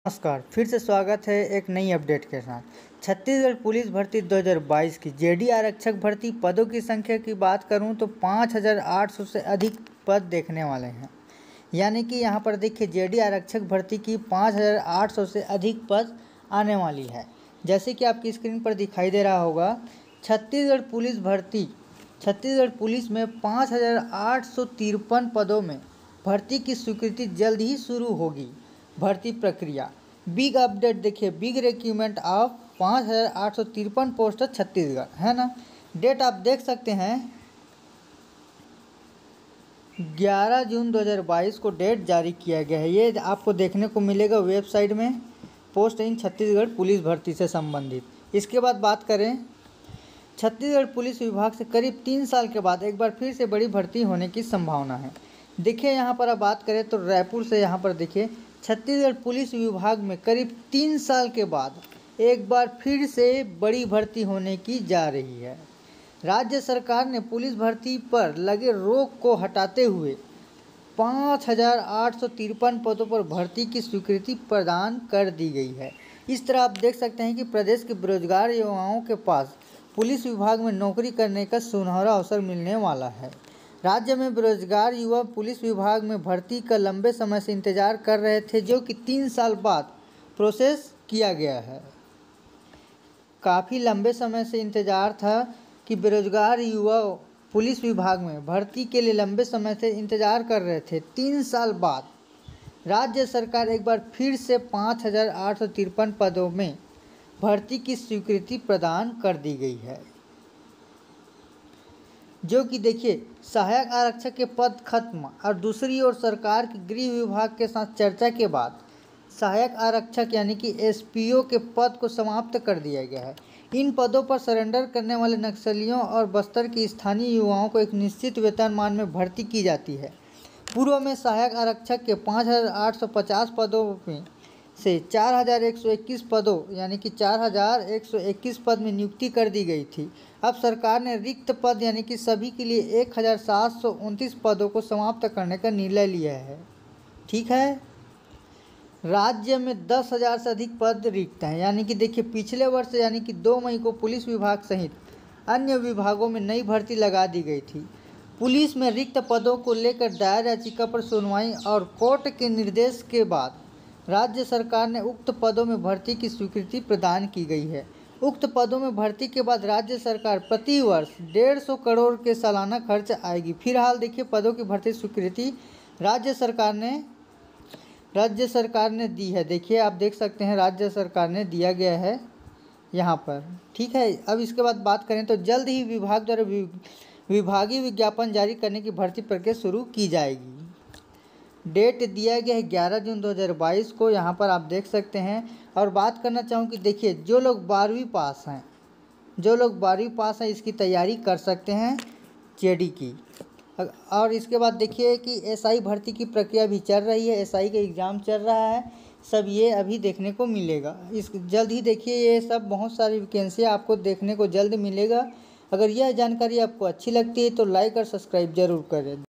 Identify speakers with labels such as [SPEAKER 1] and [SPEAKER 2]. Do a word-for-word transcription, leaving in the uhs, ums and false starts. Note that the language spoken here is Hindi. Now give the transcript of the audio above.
[SPEAKER 1] नमस्कार, फिर से स्वागत है एक नई अपडेट के साथ। छत्तीसगढ़ पुलिस भर्ती दो हज़ार बाईस की जेडी आरक्षक भर्ती पदों की संख्या की बात करूं तो पाँच हज़ार आठ सौ से अधिक पद देखने वाले हैं। यानी कि यहां पर देखिए जेडी आरक्षक भर्ती की पाँच हज़ार आठ सौ से अधिक पद आने वाली है। जैसे कि आपकी स्क्रीन पर दिखाई दे रहा होगा, छत्तीसगढ़ पुलिस भर्ती छत्तीसगढ़ पुलिस में पाँच हज़ार आठ सौ तिरपन पदों में भर्ती की स्वीकृति जल्द ही शुरू होगी। भर्ती प्रक्रिया बिग अपडेट देखिए, बिग रिक्रूटमेंट ऑफ पाँच हज़ार आठ सौ तिरपन पोस्टर छत्तीसगढ़, है ना। डेट आप देख सकते हैं, ग्यारह जून दो हज़ार बाईस को डेट जारी किया गया है। ये आपको देखने को मिलेगा वेबसाइट में, पोस्ट इन छत्तीसगढ़ पुलिस भर्ती से संबंधित। इसके बाद बात करें, छत्तीसगढ़ पुलिस विभाग से करीब तीन साल के बाद एक बार फिर से बड़ी भर्ती होने की संभावना है। देखिए यहाँ पर अब बात करें तो रायपुर से यहाँ पर देखिए, छत्तीसगढ़ पुलिस विभाग में करीब तीन साल के बाद एक बार फिर से बड़ी भर्ती होने की जा रही है। राज्य सरकार ने पुलिस भर्ती पर लगे रोक को हटाते हुए पाँच हज़ार आठ सौ तिरपन पदों पर भर्ती की स्वीकृति प्रदान कर दी गई है। इस तरह आप देख सकते हैं कि प्रदेश के बेरोजगार युवाओं के पास पुलिस विभाग में नौकरी करने का सुनहरा अवसर मिलने वाला है। राज्य में बेरोजगार युवा पुलिस विभाग में भर्ती का लंबे समय से इंतजार कर रहे थे, जो कि तीन साल बाद प्रोसेस किया गया है। काफ़ी लंबे समय से इंतजार था कि बेरोजगार युवा पुलिस विभाग में भर्ती के लिए लंबे समय से इंतजार कर रहे थे। तीन साल बाद राज्य सरकार एक बार फिर से पाँच हज़ार आठ सौ तिरपन पदों में भर्ती की स्वीकृति प्रदान कर दी गई है, जो कि देखिए सहायक आरक्षक के पद खत्म। और दूसरी ओर सरकार के गृह विभाग के साथ चर्चा के बाद सहायक आरक्षक यानी कि एसपीओ के पद को समाप्त कर दिया गया है। इन पदों पर सरेंडर करने वाले नक्सलियों और बस्तर के स्थानीय युवाओं को एक निश्चित वेतनमान में भर्ती की जाती है। पूर्व में सहायक आरक्षक के पाँच हज़ार आठ सौ पचास पदों में से चार हज़ार एक सौ इक्कीस पदों यानी कि चार हज़ार एक सौ इक्कीस पद में नियुक्ति कर दी गई थी। अब सरकार ने रिक्त पद यानी कि सभी के लिए एक हज़ार सात सौ उनतीस पदों को समाप्त करने का निर्णय लिया है। ठीक है, राज्य में दस हज़ार से अधिक पद रिक्त हैं। यानी कि देखिए पिछले वर्ष यानी कि दो मई को पुलिस विभाग सहित अन्य विभागों में नई भर्ती लगा दी गई थी। पुलिस में रिक्त पदों को लेकर दायर याचिका पर सुनवाई और कोर्ट के निर्देश के बाद राज्य सरकार ने उक्त पदों में भर्ती की स्वीकृति प्रदान की गई है। उक्त पदों में भर्ती के बाद राज्य सरकार प्रति वर्ष डेढ़ सौ करोड़ के सालाना खर्च आएगी। फिलहाल देखिए पदों की भर्ती स्वीकृति राज्य सरकार ने राज्य सरकार ने दी है। देखिए आप देख सकते हैं, राज्य सरकार ने दिया गया है यहाँ पर। ठीक है, अब इसके बाद बात करें तो जल्द ही विभाग द्वारा विभागीय विज्ञापन जारी करने की भर्ती प्रक्रिया शुरू की जाएगी। डेट दिया गया है ग्यारह जून दो हज़ार बाईस को, यहाँ पर आप देख सकते हैं। और बात करना चाहूँ कि देखिए जो लोग बारहवीं पास हैं जो लोग बारहवीं पास हैं इसकी तैयारी कर सकते हैं जेडी की। और इसके बाद देखिए कि एसआई भर्ती की प्रक्रिया भी चल रही है, एसआई का एग्ज़ाम चल रहा है, सब ये अभी देखने को मिलेगा। इस जल्द ही देखिए ये सब बहुत सारी वैकेंसी आपको देखने को जल्द मिलेगा। अगर यह जानकारी आपको अच्छी लगती है तो लाइक और सब्सक्राइब जरूर करें।